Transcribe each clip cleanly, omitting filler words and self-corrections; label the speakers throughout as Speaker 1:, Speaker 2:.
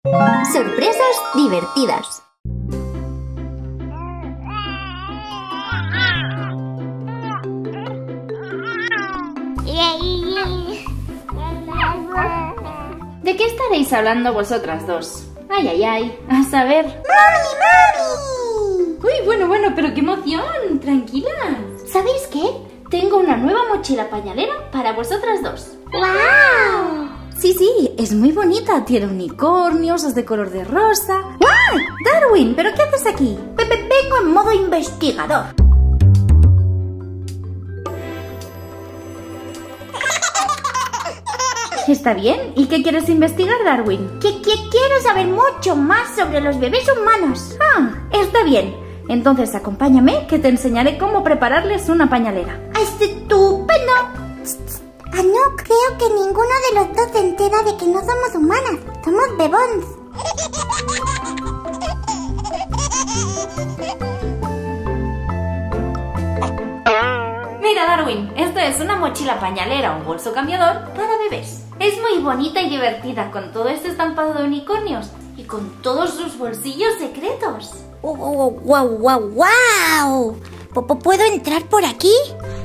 Speaker 1: Sorpresas divertidas.
Speaker 2: ¿De qué estaréis hablando vosotras dos? Ay, ay, ay, a saber.
Speaker 1: ¡Mami, mami!
Speaker 2: Uy, bueno, pero qué emoción, tranquilas. ¿Sabéis qué? Tengo una nueva mochila pañalera para vosotras dos.
Speaker 1: ¡Wow!
Speaker 2: Sí, es muy bonita, tiene unicornios, es de color de rosa. ¡Ah! Darwin, ¿pero qué haces aquí?
Speaker 1: Vengo en modo investigador.
Speaker 2: Está bien, ¿y qué quieres investigar, Darwin?
Speaker 1: Quiero saber mucho más sobre los bebés humanos.
Speaker 2: Está bien. Entonces acompáñame que te enseñaré cómo prepararles una pañalera.
Speaker 1: ¡Estupendo! No creo que ninguno de los dos se entera de que no somos humanas. Somos bebons.
Speaker 2: Mira, Darwin, esto es una mochila pañalera, un bolso cambiador para bebés. Es muy bonita y divertida con todo este estampado de unicornios y con todos sus bolsillos secretos.
Speaker 1: ¡Wow! ¿Puedo entrar por aquí?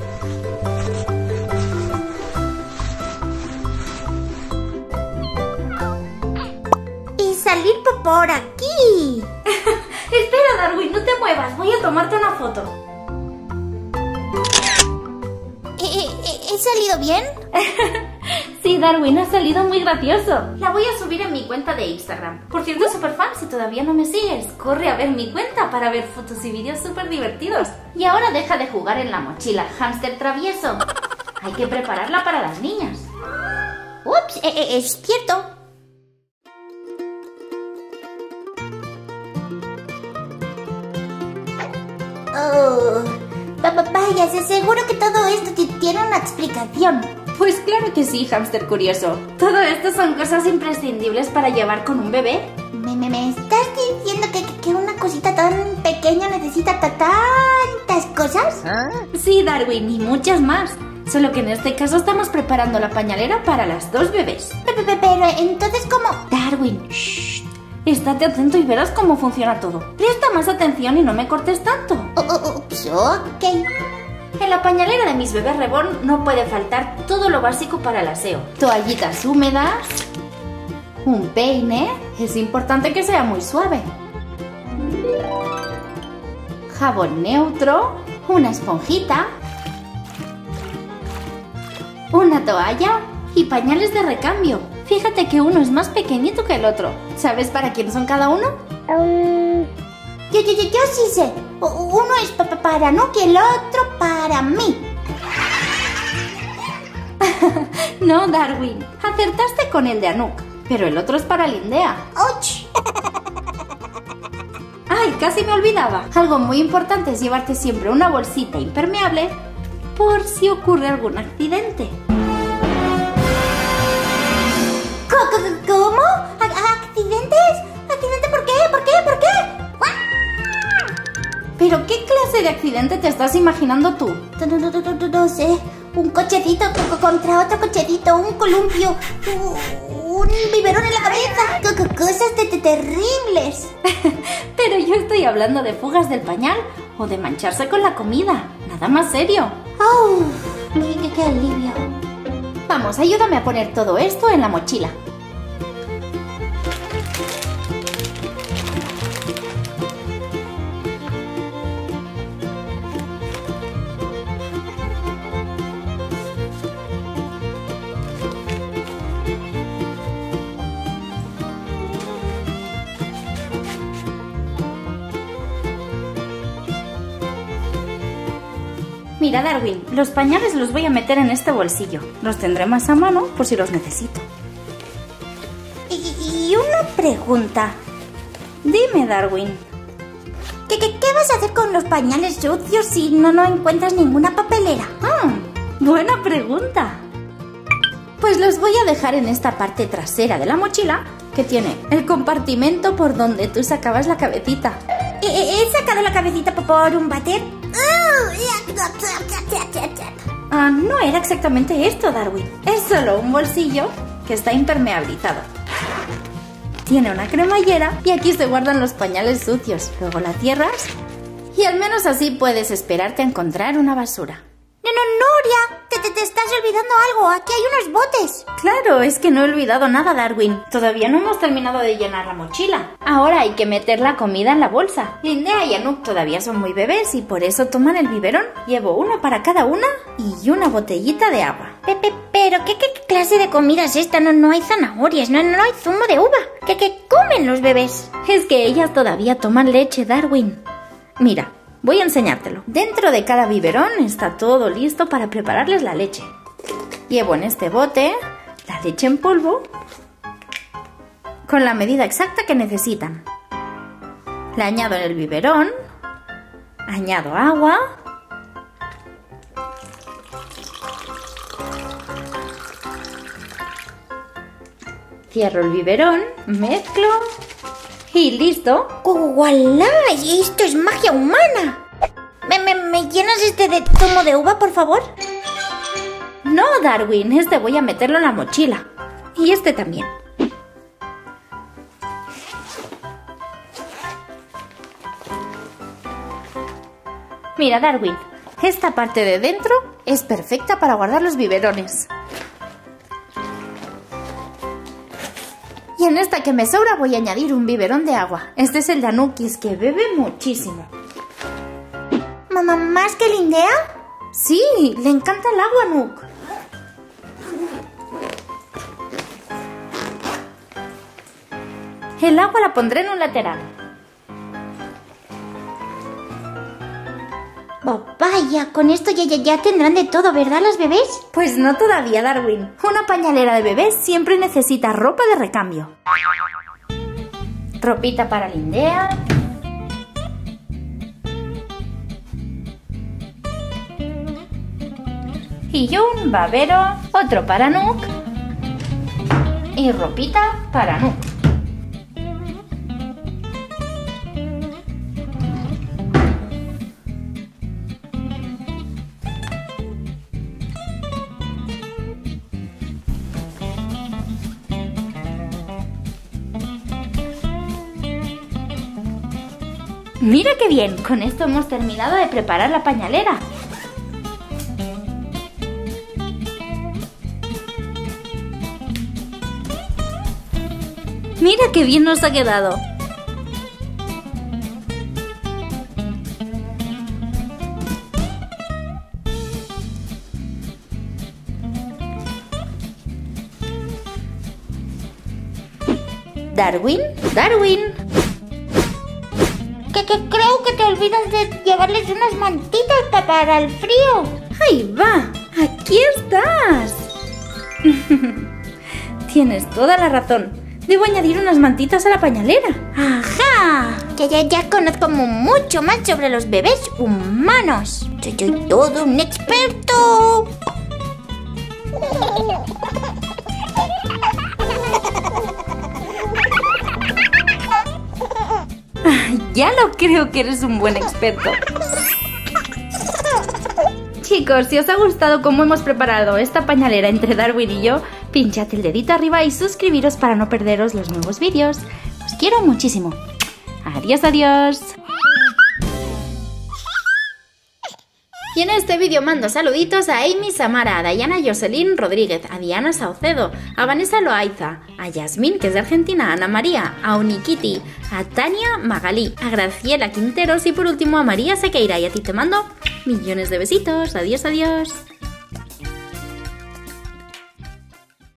Speaker 1: Y salir por aquí.
Speaker 2: Espera, Darwin, no te muevas, voy a tomarte una foto.
Speaker 1: ¿He salido bien?
Speaker 2: Sí, Darwin, ha salido muy gracioso. La voy a subir en mi cuenta de Instagram. Por cierto, superfan, si todavía no me sigues, corre a ver mi cuenta para ver fotos y vídeos súper divertidos. Y ahora deja de jugar en la mochila, hámster travieso. Hay que prepararla para las niñas.
Speaker 1: Ups, es cierto. Vaya, seguro que todo esto tiene una explicación.
Speaker 2: Pues claro que sí, hámster curioso. Todo esto son cosas imprescindibles para llevar con un bebé.
Speaker 1: ¿Me estás diciendo que una cosita tan pequeña necesita tantas cosas?
Speaker 2: Sí, Darwin, y muchas más. Solo que en este caso estamos preparando la pañalera para las dos bebés.
Speaker 1: Pero entonces, ¿cómo?
Speaker 2: Darwin, shh. Estate atento y verás cómo funciona todo. Presta más atención y no me cortes tanto.
Speaker 1: Ok.
Speaker 2: En la pañalera de mis bebés reborn no puede faltar todo lo básico para el aseo. Toallitas húmedas, un peine, es importante que sea muy suave, jabón neutro, una esponjita, una toalla y pañales de recambio. Fíjate que uno es más pequeñito que el otro. ¿Sabes para quién son cada uno?
Speaker 1: Yo sí sé. Uno es para Nuki y el otro para mí.
Speaker 2: No, Darwin. Acertaste con el de Anuk, pero el otro es para Lindea.
Speaker 1: ¡Och!
Speaker 2: ¡Ay, casi me olvidaba! Algo muy importante es llevarte siempre una bolsita impermeable por si ocurre algún accidente.
Speaker 1: ¿Cómo? ¿Accidentes? ¿Accidente por qué? ¿Por qué?
Speaker 2: ¿Pero qué clase de accidente te estás imaginando tú?
Speaker 1: No sé. Un cochecito contra otro cochecito, un columpio, un biberón en la cabeza. Cosas terribles.
Speaker 2: Pero yo estoy hablando de fugas del pañal o de mancharse con la comida. Nada más serio.
Speaker 1: ¡Oh! ¡Qué alivio!
Speaker 2: Vamos, ayúdame a poner todo esto en la mochila. Mira, Darwin, los pañales los voy a meter en este bolsillo. Los tendré más a mano por si los necesito.
Speaker 1: Y una pregunta.
Speaker 2: Dime, Darwin.
Speaker 1: ¿Qué vas a hacer con los pañales sucios si no encuentras ninguna papelera?
Speaker 2: Buena pregunta. Pues los voy a dejar en esta parte trasera de la mochila que tiene el compartimento por donde tú sacabas la cabecita.
Speaker 1: ¿He sacado la cabecita por un váter?
Speaker 2: No era exactamente esto, Darwin. Es solo un bolsillo que está impermeabilizado. Tiene una cremallera y aquí se guardan los pañales sucios. Luego la cierras y al menos así puedes esperarte a encontrar una basura.
Speaker 1: No, Nuria, te estás olvidando algo. Aquí hay unos botes.
Speaker 2: Claro, es que no he olvidado nada, Darwin. Todavía no hemos terminado de llenar la mochila. Ahora hay que meter la comida en la bolsa. Lindea y Anouk todavía son muy bebés y por eso toman el biberón. Llevo uno para cada una y una botellita de agua.
Speaker 1: Pero ¿qué clase de comida es esta? No hay zanahorias, no hay zumo de uva. ¿Qué comen los bebés?
Speaker 2: Es que ellas todavía toman leche, Darwin. Mira, voy a enseñártelo. Dentro de cada biberón está todo listo para prepararles la leche. Llevo en este bote la leche en polvo con la medida exacta que necesitan. La añado en el biberón, añado agua, cierro el biberón, mezclo y listo.
Speaker 1: ¡Gualá! ¡Esto es magia humana! ¿Me llenas este de zumo de uva, por favor?
Speaker 2: No, Darwin, este voy a meterlo en la mochila. Y este también. Mira, Darwin, esta parte de dentro es perfecta para guardar los biberones. Y en esta que me sobra voy a añadir un biberón de agua. Este es el de Anouk, y es que bebe muchísimo.
Speaker 1: ¿Mamá más que Lindea?
Speaker 2: Sí, le encanta el agua a Anouk. El agua la pondré en un lateral.
Speaker 1: Oh, vaya, con esto ya tendrán de todo, ¿verdad, los bebés?
Speaker 2: Pues no todavía, Darwin. Una pañalera de bebés siempre necesita ropa de recambio. Ropita para Lindea. Y un babero, otro para Anouk. Y ropita para Anouk. Mira qué bien, con esto hemos terminado de preparar la pañalera. Mira qué bien nos ha quedado. Darwin.
Speaker 1: Creo que te olvidas de llevarles unas mantitas para el frío.
Speaker 2: ¡Ahí va! ¡Aquí estás! Tienes toda la razón. Debo añadir unas mantitas a la pañalera.
Speaker 1: ¡Ajá! Ya conozco mucho más sobre los bebés humanos. Soy todo un experto.
Speaker 2: Ya lo creo que eres un buen experto. Chicos, si os ha gustado cómo hemos preparado esta pañalera entre Darwin y yo, pinchad el dedito arriba y suscribiros para no perderos los nuevos vídeos. Os quiero muchísimo. Adiós, adiós. Y en este vídeo mando saluditos a Amy Samara, a Dayana Jocelyn Rodríguez, a Diana Saucedo, a Vanessa Loaiza, a Yasmín, que es de Argentina, a Ana María, a Uniquiti, a Tania Magalí, a Graciela Quinteros y por último a María Sequeira. Y a ti te mando millones de besitos. Adiós, adiós.